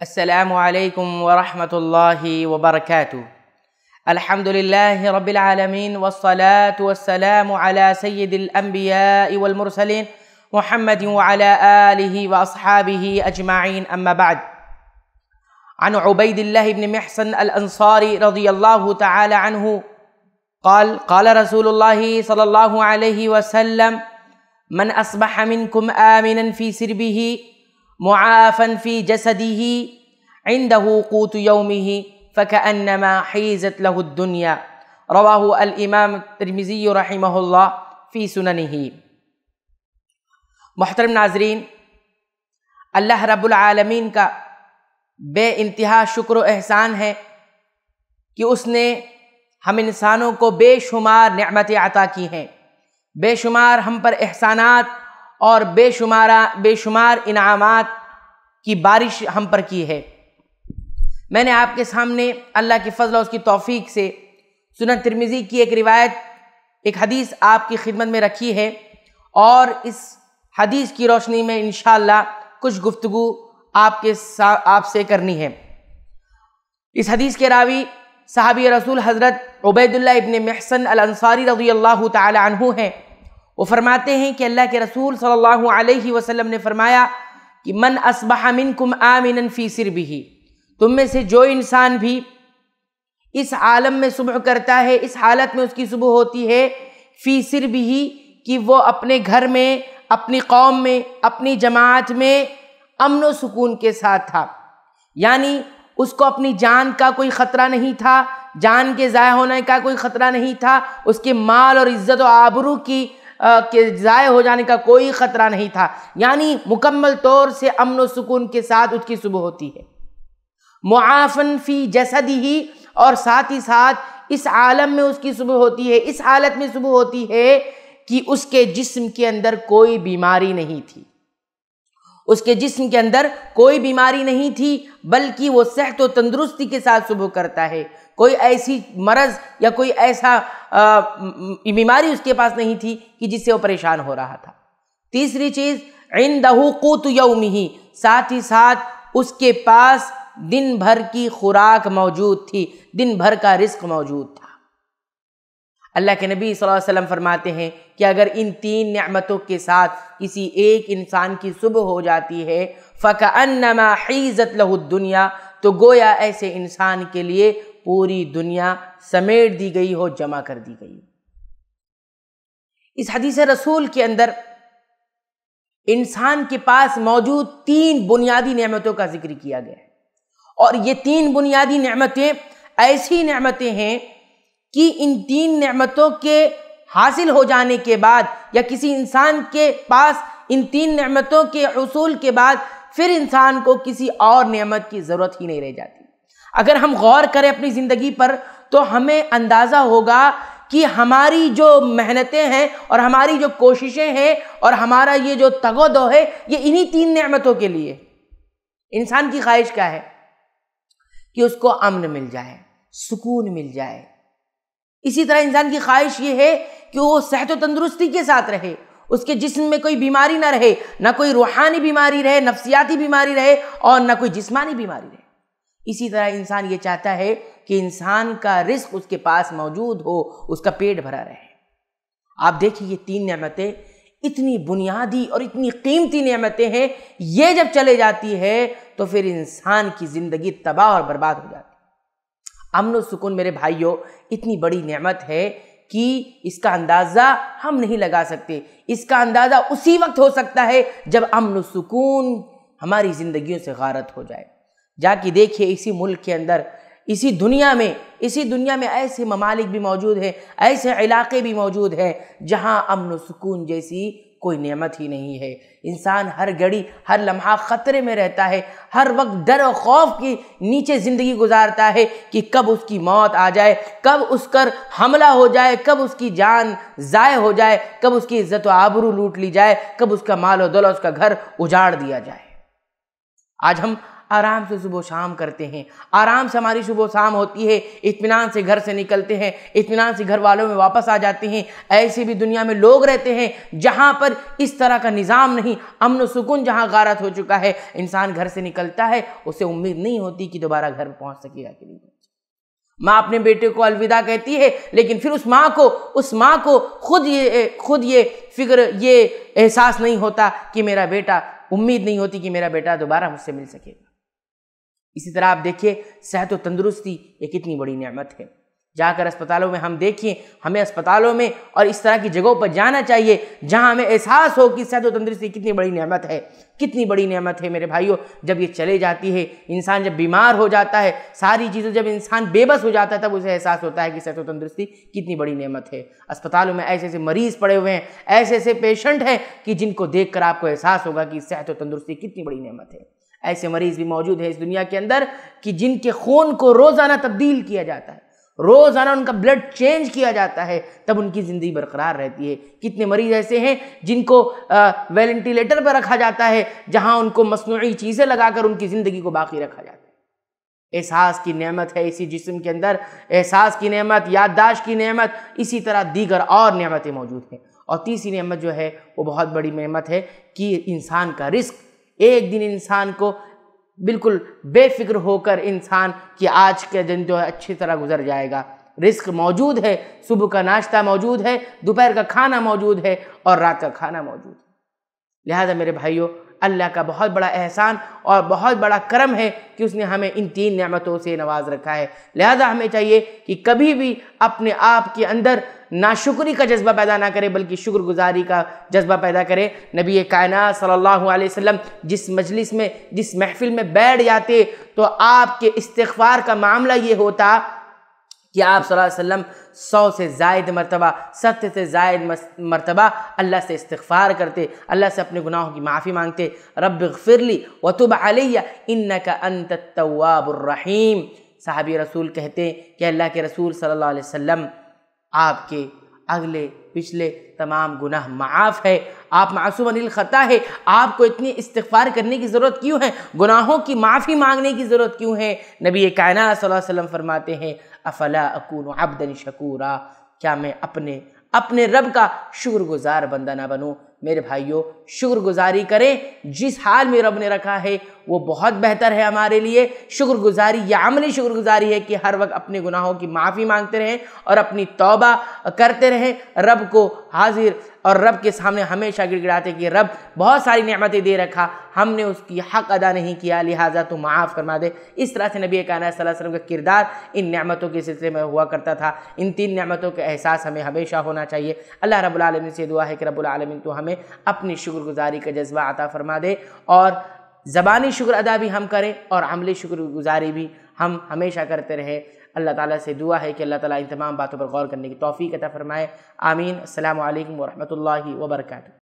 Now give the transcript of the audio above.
السلام عليكم ورحمة الله وبركاته. الحمد لله رب العالمين والصلاة والسلام على سيد الأنبياء والمرسلين محمد وعلى آله وأصحابه أجمعين، أما بعد. عن عبيد الله بن محصن الأنصاري رضي الله تعالى عنه قال قال رسول الله صلى الله عليه وسلم: من أصبح منكم آمنا في سربه معافا في جسده عنده قوت يومه فكأنما حيزت له الدنيا. رواه الإمام الترمذي رحمہ اللہ فی سننہ. محترم ناظرین، اللہ رب العالمین کا بے انتہا شکر و احسان ہے کہ اس نے ہم انسانوں کو بے شمار نعمتیں عطا کی ہیں، بے شمار ہم پر احسانات اور بے شمار انعامات کی بارش ہم پر کی ہے. میں نے آپ کے سامنے اللہ کی فضل اور اس کی توفیق سے سنن ترمذی کی ایک روایت، ایک حدیث آپ کی خدمت میں رکھی ہے، اور اس حدیث کی روشنی میں انشاءاللہ کچھ گفتگو آپ سے کرنی ہے. اس حدیث کے راوی صحابی رسول حضرت عبید اللہ ابن محصن الانصاری رضی اللہ تعالی عنہ ہیں. وہ فرماتے ہیں کہ اللہ کے رسول صلی اللہ علیہ وسلم نے فرمایا کہ من اصبح منکم آمنا فی سربہ، تم میں سے جو انسان بھی اس عالم میں صبح کرتا ہے، اس حالت میں اس کی صبح ہوتی ہے، فی سربہ، کہ وہ اپنے گھر میں، اپنی قوم میں، اپنی جماعت میں امن و سکون کے ساتھ تھا. یعنی اس کو اپنی جان کا کوئی خطرہ نہیں تھا، جان کے ضائع ہونے کا کوئی خطرہ نہیں تھا، اس کے مال اور عزت و آبرو کے ضائع ہو جانے کا کوئی خطرہ نہیں تھا. یعنی مکمل طور سے امن و سکون کے ساتھ اس کی صبح ہوتی ہے. معافن فی جسدہ، اور ساتھ ہی ساتھ اس عالم میں اس کی صبح ہوتی ہے، اس حالت میں صبح ہوتی ہے کہ اس کے جسم کے اندر کوئی بیماری نہیں تھی، اس کے جسم کے اندر کوئی بیماری نہیں تھی، بلکہ وہ صحت و تندرستی کے ساتھ صبح کرتا ہے. کوئی ایسی مرض یا کوئی ایسا بیماری اس کے پاس نہیں تھی کہ جس سے وہ پریشان ہو رہا تھا. تیسری چیز، عندہ قوت یومہ، ساتھ ہی ساتھ اس کے پاس دن بھر کی خوراک موجود تھی، دن بھر کا رزق موجود تھا. اللہ کے نبی صلی اللہ علیہ وسلم فرماتے ہیں کہ اگر ان تین نعمتوں کے ساتھ کسی ایک انسان کی صبح ہو جاتی ہے، فَكَأَنَّمَا حِيزَتْ لَهُ الدُّنْيَا، تو گویا ایسے انسان کے لیے پوری دنیا سمیٹ دی گئی ہو، جمع کر دی گئی. اس حدیث رسول کے اندر انسان کے پاس موجود تین بنیادی نعمتوں کا ذکر کیا گیا ہے، اور یہ تین بنیادی نعمتیں ایسی نعمتیں ہیں کہ ان تین نعمتوں کے حاصل ہو جانے کے بعد، یا کسی انسان کے پاس ان تین نعمتوں کے حصول کے بعد پھر انسان کو کسی اور نعمت کی ضرورت ہی نہیں رہ جاتی. اگر ہم غور کریں اپنی زندگی پر تو ہمیں اندازہ ہوگا کہ ہماری جو محنتیں ہیں اور ہماری جو کوششیں ہیں اور ہمارا یہ جو تگ و دو ہے، یہ انہی تین نعمتوں کے لیے. انسان کی خواہش کیا ہے؟ کہ اس کو امن مل جائے، سکون مل جائے. اسی طرح انسان کی خواہش یہ ہے کہ وہ صحت و تندرستی کے ساتھ رہے، اس کے جسم میں کوئی بیماری نہ رہے، نہ کوئی روحانی بیماری رہے، نفسیاتی بیماری رہے، اور نہ کوئی جسمانی بیماری رہے. اسی طرح انسان یہ چاہتا ہے کہ انسان کا رزق اس کے پاس موجود ہو، اس کا پیٹ بھرا رہے. آپ دیکھیں یہ تین نعمتیں اتنی بنیادی اور اتنی قیمتی نعمتیں ہیں، یہ جب چلے جاتی ہے تو پھر انسان کی زندگی تباہ اور برباد ہو جاتی ہے. امن و سکون میرے بھائیوں اتنی بڑی نعمت ہے کہ اس کا اندازہ ہم نہیں لگا سکتے. اس کا اندازہ اسی وقت ہو سکتا ہے جب امن و سکون ہماری زندگیوں سے غارت ہو جائے. جا کے دیکھیے اسی ملک کے اندر، اسی دنیا میں ایسے ممالک بھی موجود ہیں، ایسے علاقے بھی موجود ہیں جہاں امن و سکون جیسی کوئی نعمت ہی نہیں ہے. انسان ہر گھڑی، ہر لمحہ خطرے میں رہتا ہے، ہر وقت ڈر و خوف کے نیچے زندگی گزارتا ہے کہ کب اس کی موت آ جائے، کب اس پر حملہ ہو جائے، کب اس کی جان ضائع ہو جائے، کب اس کی عزت و آبرو لوٹ لی جائے، کب اس کا مال و دولت، اس کا گھر اجاڑ دیا جائے. آج ہم آرام سے صبح و شام کرتے ہیں، آرام سے ہماری صبح و شام ہوتی ہے، اطمینان سے گھر سے نکلتے ہیں، اطمینان سے گھر والوں میں واپس آ جاتے ہیں۔ ایسے بھی دنیا میں لوگ رہتے ہیں جہاں پر اس طرح کا نظام نہیں، امن و سکون جہاں غارت ہو چکا ہے، انسان گھر سے نکلتا ہے اسے امید نہیں ہوتی کہ دوبارہ گھر پہنچ سکے گا کہ نہیں۔ ماں اپنے بیٹے کو الوداع کہتی ہے، لیکن پھر اس ماں کو خود یہ فکر، یہ احساس نہیں ہوتا کہ میرا بیٹا، امید نہیں ہوتی کہ میرا بیٹا دوبارہ مجھ سے مل سکے گا۔ اسی طرح آپ دیکھیے صحت و تندرستی ایک اتنی بڑی نعمت ہے۔ جا کر اسپتالوں میں ہم دیکھیں، ہمیں اسپتالوں میں اور اس طرح کی جگہوں پر جانا چاہیے جہاں ہمیں احساس ہو کہ صحت و تندرستی کتنی بڑی نعمت ہے، کتنی بڑی نعمت ہے میرے بھائیوں۔ جب یہ چلے جاتی ہے، انسان جب بیمار ہو جاتا ہے، ساری چیزیں جب انسان بے بس ہو جاتا ہے، تب اسے احساس ہوتا ہے کہ صحت و تندرستی کتنی بڑی نعمت ہے۔ اسپتالوں میں ایسے ایسے مریض پڑے ہوئے ہیں، ایسے ایسے پیشنٹ ہیں کہ جن کو دیکھ کر آپ کو احساس ہوگا کہ صحت و تندرستی کتنی بڑی نعمت ہے۔ ایسے مریض بھی موجود ہیں اس دنیا کے اندر کہ جن کے خون کو روزانہ تبدیل کیا جاتا ہے، روزانہ ان کا بلڈ چینج کیا جاتا ہے، تب ان کی زندگی برقرار رہتی ہے۔ کتنے مریض ایسے ہیں جن کو وینٹیلیٹر پر رکھا جاتا ہے، جہاں ان کو مصنوعی چیزیں لگا کر ان کی زندگی کو باقی رکھا جاتا ہے۔ احساس کی نعمت ہے اسی جسم کے اندر، احساس کی نعمت، یادداشت کی نعمت، اسی طرح دیگر اور نعمتیں موجود ہیں۔ اور تیسری نعمت جو ہے وہ بہت بڑی نعمت ہے کہ انسان کا رزق۔ ایک دن انسان کو بالکل بے فکر ہو کر انسان کہ آج کے دن جو ہے اچھی طرح گزر جائے گا، رزق موجود ہے، صبح کا ناشتہ موجود ہے، دوپہر کا کھانا موجود ہے اور رات کا کھانا موجود ہے۔ لہذا میرے بھائیوں، اللہ کا بہت بڑا احسان اور بہت بڑا کرم ہے کہ اس نے ہمیں ان تین نعمتوں سے نواز رکھا ہے۔ لہذا ہمیں چاہیے کہ کبھی بھی اپنے آپ کے اندر ناشکری کا جذبہ پیدا نہ کرے بلکہ شکر گزاری کا جذبہ پیدا کرے۔ نبی کائنات صلی اللہ علیہ وسلم جس مجلس میں، جس محفل میں بیٹھ جاتے تو آپ کے استغفار کا معاملہ یہ ہوتا کہ آپ صلی اللہ علیہ وسلم 100 سے زائد مرتبہ، 70 سے زائد مرتبہ اللہ سے استغفار کرتے، اللہ سے اپنے گناہوں کی معافی مانگتے۔ رب اغفر لی وتب علی انک انت التواب الرحیم۔ صحابی رسول کہتے کہ اللہ کے رسول صلی اللہ علیہ وسلم، آپ کے اگلے پچھلے تمام گناہ معاف ہے، آپ معصوم عن الخطا ہے، آپ کو اتنی استغفار کرنے کی ضرورت کیوں ہے، گناہوں کی معافی مانگنے کی ضرورت کیوں ہے؟ نبی کائنات صلی اللہ علیہ وسلم فرماتے ہیں افلا اکون عبدا شکورا، کیا میں اپنے رب کا شکر گزار بندہ نہ بنوں؟ میرے بھائیوں، شکر گزاری کریں، جس حال میں رب نے رکھا ہے وہ بہت بہتر ہے ہمارے لیے۔ شکر گزاری یا عملی شکر گزاری ہے کہ ہر وقت اپنے گناہوں کی معافی مانگتے رہیں اور اپنی توبہ کرتے رہیں، رب کو حاضر اور رب کے سامنے ہمیشہ گڑ گڑاتے کہ رب بہت ساری نعمتیں دے رکھا، ہم نے اس کی حق ادا نہیں کیا، لہٰذا تو معاف فرما دے۔ اس طرح سے نبی کائنات صلی اللہ علیہ وسلم کا کردار ان نعمتوں کے سلسلے میں ہوا کرتا تھا۔ ان تین نعمتوں کا احساس ہمیں ہمیشہ ہونا چاہیے۔ اللہ رب العالمین سے دعا ہے کہ رب العالمین تو ہمیں اپنی شکر گزاری کا جذبہ عطا فرما دے، اور زبانی شکر ادا بھی ہم کریں اور عملی شکر گزاری بھی ہم ہمیشہ کرتے رہیں۔ اللہ تعالیٰ سے دعا ہے کہ اللہ تعالیٰ ان تمام باتوں پر غور کرنے کی توفیق عطا فرمائے۔ آمین۔ السلام علیکم ورحمۃ اللہ وبرکاتہ۔